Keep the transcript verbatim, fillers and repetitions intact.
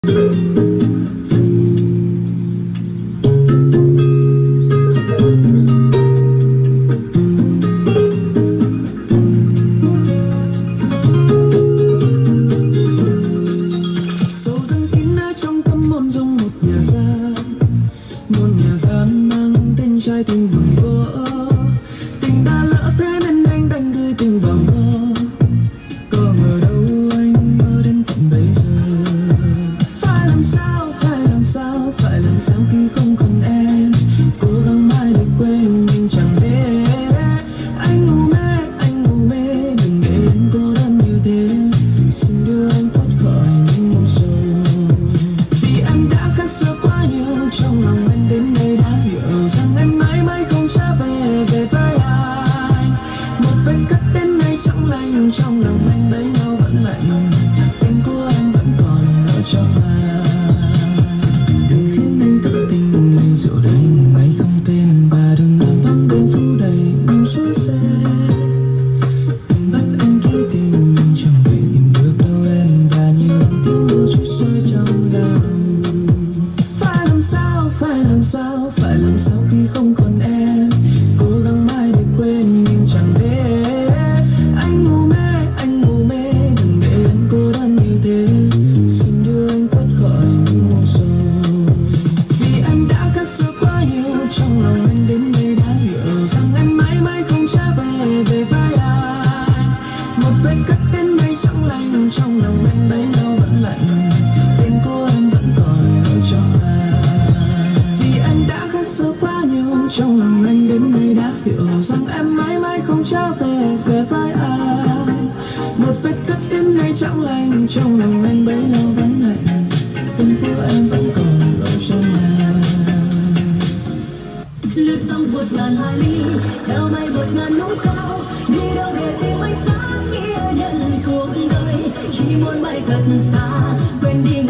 Trái tim vụn vỡ, tình đã lỡ thế nên anh đành gửi tình vào mơ. Có ngờ đâu anh mơ đến tận bây giờ. Phải làm sao, phải làm sao, phải làm sao khi không còn em. Cố gắng mãi để quên nhưng chẳng thể. Anh ngu mê, anh ngu mê, đừng để em cô đơn như thế. Xin đưa anh thoát khỏi những mộng sầu. Vì em đã khác xưa quá nhiều, trong lòng anh đến đây đã hiểu rằng em mãi mãi không trở về về với anh. Một vết cắt đến nay chẳng lành, trong lòng anh bấy lâu vẫn lạnh. Tên của em vẫn còn ở trong anh. Đừng khiến anh tự tình mình rượu đầy ngày không tên. Và đừng làm bóng đêm phủ đầy những suối xe. Đừng bắt anh kiếm tìm mình chẳng về tìm được đâu em. Và nhiều tiếng mưa chút rơi trong lòng. Phải làm sao, phải làm sao, phải làm sao khi không còn em. Cố gắng mãi để quên nhưng chẳng thể. Anh ngu mê, anh ngu mê, đừng để em cô đơn như thế. Xin đưa anh thoát khỏi những mộng sầu. Vì em đã khác xưa quá nhiều, trong lòng anh đến đây đã hiểu rằng em mãi mãi không trở về về với anh. Một vết cắt đến nay chẳng lành, trong lòng anh bấy lâu vẫn lạnh. Tên của em vẫn còn ở trong anh. Vì em đã khác xưa quá nhiều, trong lòng anh đến nay đã hiểu rằng em mãi mãi không trở về về với anh. Một vết cắt đến nay chẳng lành, trong lòng anh bấy lâu vẫn lạnh. Tên của em vẫn còn ở trong anh. Lướt sóng vượt ngàn hải ly, theo mây vượt ngàn núi cao. Đi đâu để tìm ánh sáng nghĩa nhân cuộc đời. Chỉ muốn bay thật xa, quên đi